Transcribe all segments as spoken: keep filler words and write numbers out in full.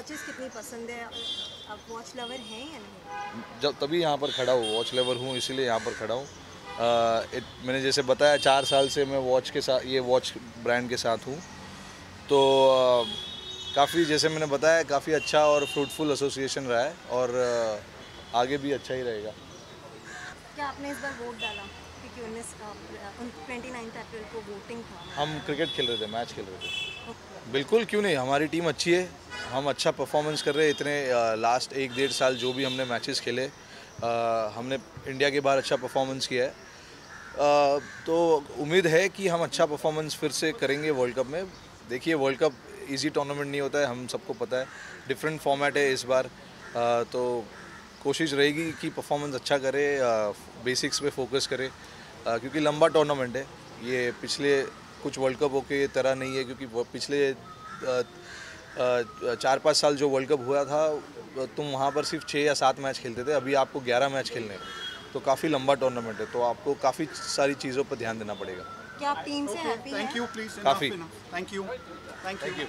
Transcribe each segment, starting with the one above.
Watches कितनी पसंद है? आप वॉच लवर हैं या नहीं? जब तभी यहाँ पर खड़ा हूँ, वॉच लवर हूँ इसीलिए यहाँ पर खड़ा हूँ। मैंने जैसे बताया चार साल से मैं वॉच के साथ, ये वॉच ब्रांड के साथ हूँ, तो काफ़ी जैसे मैंने बताया काफ़ी अच्छा और फ्रूटफुल एसोसिएशन रहा है और uh, आगे भी अच्छा ही रहेगा। क्या आपने इस बार वोट डाला? क्योंकि उन्नीस ट्वेंटी नाइन्थ अप्रैल को वोटिंग था। हम क्रिकेट खेल रहे थे, मैच खेल रहे थे। बिल्कुल, क्यों नहीं, हमारी टीम अच्छी है, हम अच्छा परफॉर्मेंस कर रहे हैं। इतने लास्ट एक डेढ़ साल जो भी हमने मैचेस खेले, आ, हमने इंडिया के बाहर अच्छा परफॉर्मेंस किया है, आ, तो उम्मीद है कि हम अच्छा परफॉर्मेंस फिर से करेंगे वर्ल्ड कप में। देखिए, वर्ल्ड कप इजी टूर्नामेंट नहीं होता है, हम सबको पता है, डिफरेंट फॉर्मेट है इस बार, आ, तो कोशिश रहेगी कि परफॉर्मेंस अच्छा करे, बेसिक्स पे फोकस करे, आ, क्योंकि लंबा टूर्नामेंट है ये। पिछले कुछ वर्ल्ड कप के तरह नहीं है, क्योंकि पिछले आ, आ, चार पाँच साल जो वर्ल्ड कप हुआ था, तुम वहाँ पर सिर्फ छः या सात मैच खेलते थे, अभी आपको ग्यारह मैच खेलने हैं, तो काफ़ी लंबा टूर्नामेंट है, तो आपको काफ़ी सारी चीज़ों पर ध्यान देना पड़ेगा। क्या आप टीम से हैप्पी हैं? Thank you please. काफ़ी thank you thank you.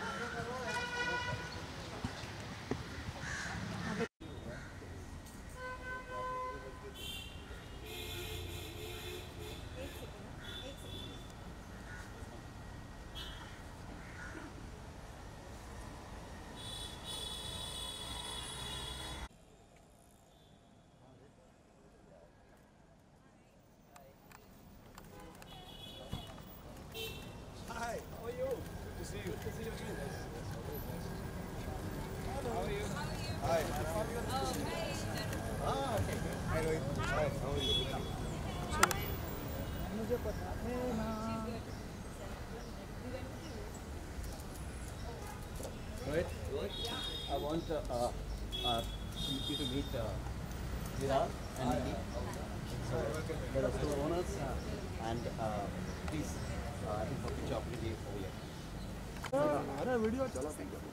Rohit, I want uh, uh, you to meet uh, Viral and Nidhi. So there are two owners uh, and uh, please uh, for picture opportunity over here. अरे video चला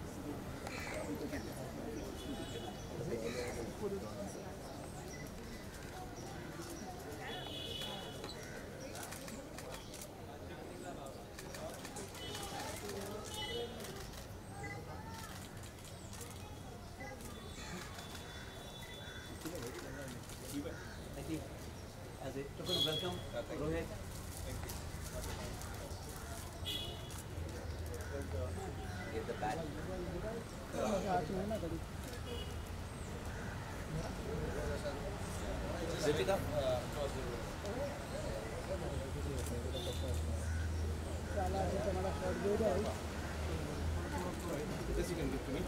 Thank you. As a token of welcome, Rohit. Get the bag. Ritika. This you can give to me.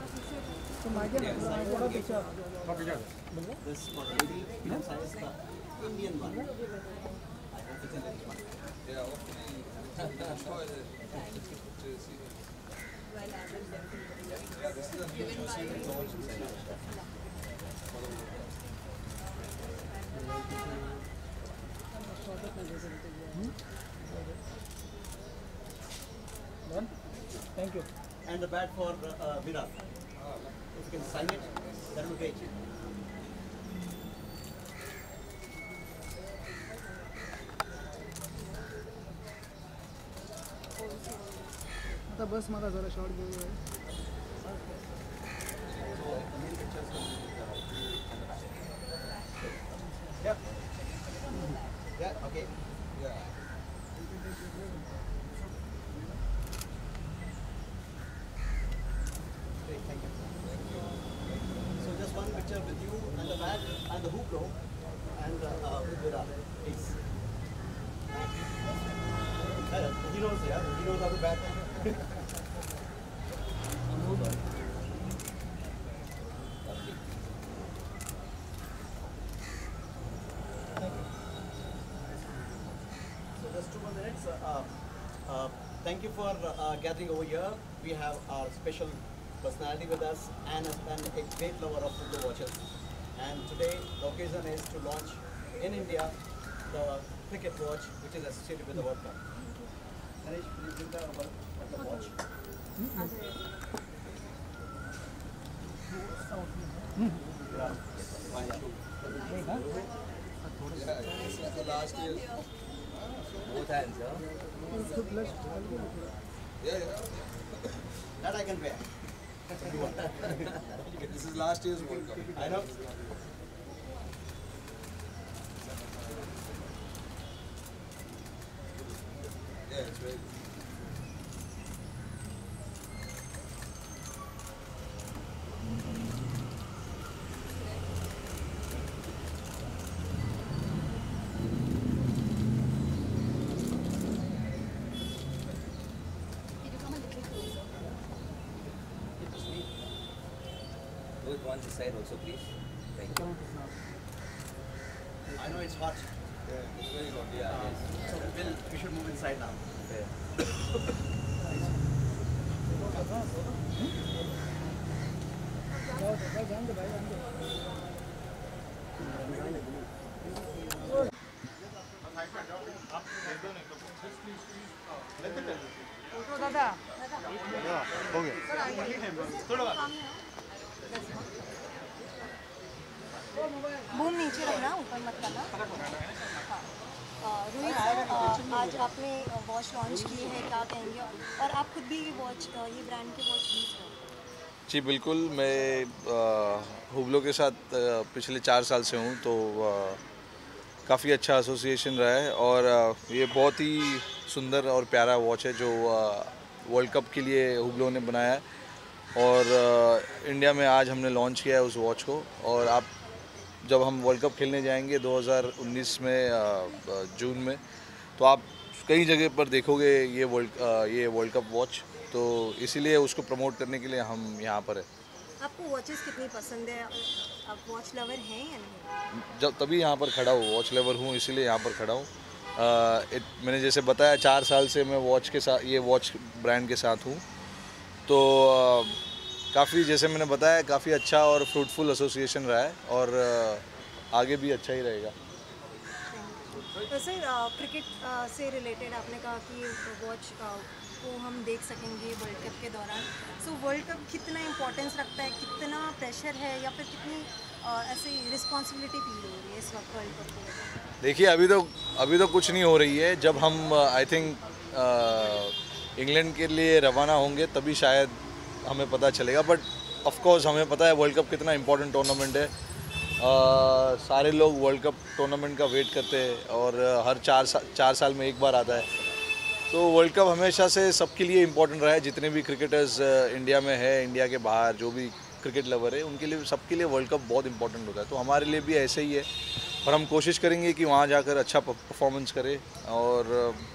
This for lady, medium size, the Indian one. I hope it's in the rich one. Done? Thank you. And the bat for uh, Virat. If you can sign it, that will be great. आता बस मला जरा short घेऊ. Yeah. Yeah, okay. Yeah. Great, thank you. So just one picture with you and the bat and the hoop row and uh, uh, with Virat, please. Uh, he knows, yeah, he knows how to bat. So just two more minutes. Uh, uh, thank you for uh, gathering over here. We have our special personality with us and a, and a great lover of football watches. And today the occasion is to launch in India the cricket watch, which is associated with the World Cup. Ganesh, please bring the, the watch. Yeah. One, two. Yeah, this is the last year. Both hands, huh? Yeah, yeah. That I can bear. This is last year's World Cup. I know. Yeah, it's very good. Can you come a little closer? Do it once aside also, please. Thank you. I know it's hot. Yeah, it's very good. Yeah, yes. So we'll, we should move inside now. Fair. भाई जान दे भाई जान दे दादा हो गया. Boom नीचे रखना, ऊपर मत करना. हाँ. अ, रोहित सर, अ, आज आपने वॉच लॉन्च की है, क्या कहेंगे? और आप खुद भी ये वॉच, ये ब्रांड के वॉच यूज़ करते हैं? जी बिल्कुल, मैं हुबलो के साथ अ, पिछले चार साल से हूँ, तो काफ़ी अच्छा एसोसिएशन रहा है और अ, ये बहुत ही सुंदर और प्यारा वॉच है जो वर्ल्ड कप के लिए हुबलो ने बनाया है और अ, इंडिया में आज हमने लॉन्च किया है उस वॉच को. और आप जब हम वर्ल्ड कप खेलने जाएंगे दो हज़ार उन्नीस में अ, जून में, तो आप कई जगह पर देखोगे ये वर्ल्ड ये वर्ल्ड कप वॉच, तो इसीलिए उसको प्रमोट करने के लिए हम यहाँ पर है. आपको वॉचेस कितनी पसंद है? आप वॉच लवर हैं या नहीं? जब तभी यहाँ पर खड़ा हूँ, वॉच लेवर हूँ इसीलिए यहाँ पर खड़ा हूँ. अ, it- मैंने जैसे बताया चार साल से मैं वॉच के साथ ये वॉच ब्रांड के साथ हूँ, तो काफ़ी जैसे मैंने बताया काफ़ी अच्छा और फ्रूटफुल एसोसिएशन रहा है और अ, आगे भी अच्छा ही रहेगा. तो सर, क्रिकेट से रिलेटेड आपने कहा कि वॉच को हम देख सकेंगे वर्ल्ड कप के दौरान. सो वर्ल्ड कप कितना इम्पोर्टेंस रखता है, कितना प्रेशर है या फिर कितनी अ, ऐसी रिस्पॉन्सिबिलिटी फील हो रही है इस वक्त वर्ल्ड कप को लेकर? देखिए अभी तो अभी तो कुछ नहीं हो रही है. जब हम आई थिंक इंग्लैंड के लिए रवाना होंगे तभी शायद हमें पता चलेगा. बट ऑफ कोर्स हमें पता है वर्ल्ड कप कितना इम्पोर्टेंट टूर्नामेंट है. uh, सारे लोग वर्ल्ड कप टूर्नामेंट का वेट करते हैं और हर चार सा, चार साल में एक बार आता है. तो वर्ल्ड कप हमेशा से सबके लिए इम्पोर्टेंट रहा है. जितने भी क्रिकेटर्स इंडिया में है, इंडिया के बाहर जो भी क्रिकेट लवर है, उनके लिए सबके लिए वर्ल्ड कप बहुत इंपॉर्टेंट होता है. तो हमारे लिए भी ऐसे ही है और हम कोशिश करेंगे कि वहाँ जाकर अच्छा परफॉर्मेंस करें और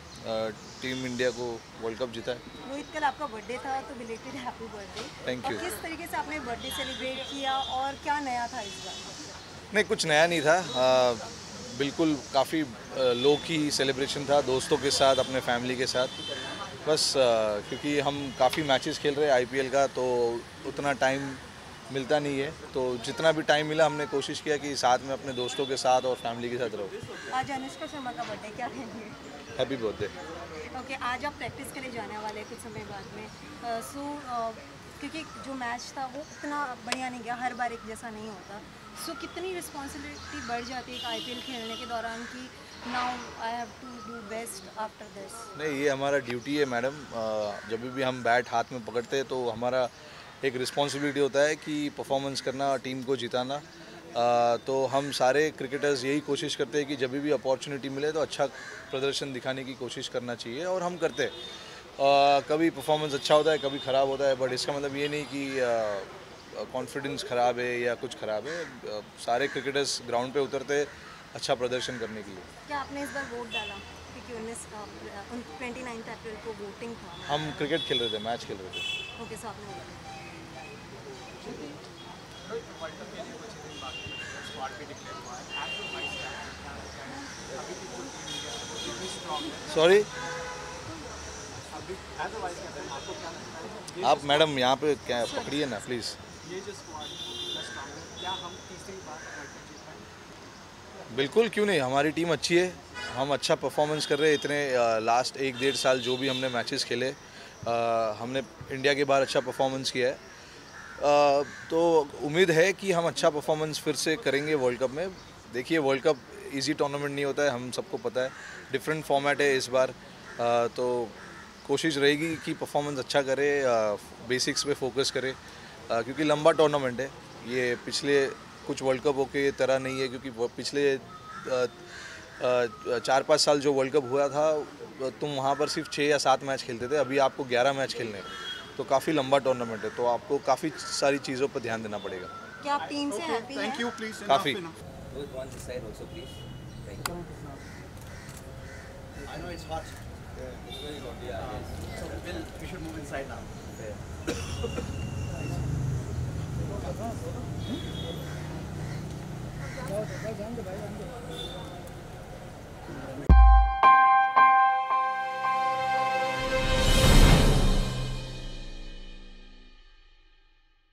टीम इंडिया को वर्ल्ड कप जिताए. रोहित, कल आपका बर्थडे था, तो बिलेटेड हैप्पी बर्थडे. Thank और you. किस तरीके से आपने बर्थडे सेलिब्रेट किया और क्या नया था इस बार? नहीं, कुछ नया नहीं था. आ, बिल्कुल काफ़ी लो की सेलिब्रेशन था दोस्तों के साथ, अपने फैमिली के साथ. बस आ, क्योंकि हम काफ़ी मैचेस खेल रहे हैं आईपीएल का, तो उतना टाइम मिलता नहीं है. तो जितना भी टाइम मिला हमने कोशिश किया कि साथ में अपने दोस्तों के साथ और फैमिली के साथ रहो. आज अनुष्का शर्मा का बर्थडे, क्या कहेंगे? Happy birthday. ओके, आज आप प्रैक्टिस के लिए जाने वाले हैं कुछ समय बाद में. सो क्योंकि जो मैच था वो इतना बढ़िया नहीं गया, हर बार एक जैसा नहीं होता. सो so, कितनी रिस्पॉन्सिबिलिटी बढ़ जाती है एक आईपीएल खेलने के दौरान कि now I have to do best after this? नहीं, ये हमारा ड्यूटी है मैडम. जब भी हम बैट हाथ में पकड़ते हैं तो हमारा एक रिस्पॉन्सिबिलिटी होता है कि परफॉर्मेंस करना, टीम को जिताना. आ, तो हम सारे क्रिकेटर्स यही कोशिश करते हैं कि जब भी अपॉर्चुनिटी मिले तो अच्छा प्रदर्शन दिखाने की कोशिश करना चाहिए और हम करते हैं. आ, कभी परफॉर्मेंस अच्छा होता है, कभी ख़राब होता है, बट इसका मतलब ये नहीं कि कॉन्फिडेंस ख़राब है या कुछ ख़राब है. आ, सारे क्रिकेटर्स ग्राउंड पे उतरते हैं अच्छा प्रदर्शन करने के लिए. क्या आपने इस बार वोट डाला? क्योंकि उन्नीस ट्वेंटी नाइन्थ अप्रैल को वोटिंग था. हम क्रिकेट खेल रहे थे, मैच खेल रहे थे. ओके, सो आपने वोट डाला. सॉरी, आप मैडम यहाँ पे क्या पकड़िए ना प्लीज़. बिल्कुल, क्यों नहीं. हमारी टीम अच्छी है, हम अच्छा परफॉर्मेंस कर रहे हैं. इतने लास्ट एक डेढ़ साल जो भी हमने मैचेस खेले, आ, हमने इंडिया के बाहर अच्छा परफॉर्मेंस किया है. आ, तो उम्मीद है कि हम अच्छा परफॉर्मेंस फिर से करेंगे वर्ल्ड कप में. देखिए वर्ल्ड कप इजी टूर्नामेंट नहीं होता है, हम सबको पता है. डिफरेंट फॉर्मेट है इस बार. आ, तो कोशिश रहेगी कि परफॉर्मेंस अच्छा करे, बेसिक्स पे फोकस करे uh, क्योंकि लंबा टूर्नामेंट है ये, पिछले कुछ वर्ल्ड कपों के तरह नहीं है, क्योंकि वो पिछले uh, uh, चार पाँच साल जो वर्ल्ड कप हुआ था तुम वहाँ पर सिर्फ छः या सात मैच खेलते थे, अभी आपको ग्यारह मैच खेलने हैं, तो काफ़ी लंबा टूर्नामेंट है, तो आपको काफ़ी सारी चीज़ों पर ध्यान देना पड़ेगा। क्या आप टीम से हैप्पी हैं? Thank you, please. काफ़ी Rohit, one this side also, please. Thank you. I know it's hot, It's very hot. Yeah. Yes. so we'll, we should move inside now. Fair. जाओ तो भाई, जान दो भाई, जान दो।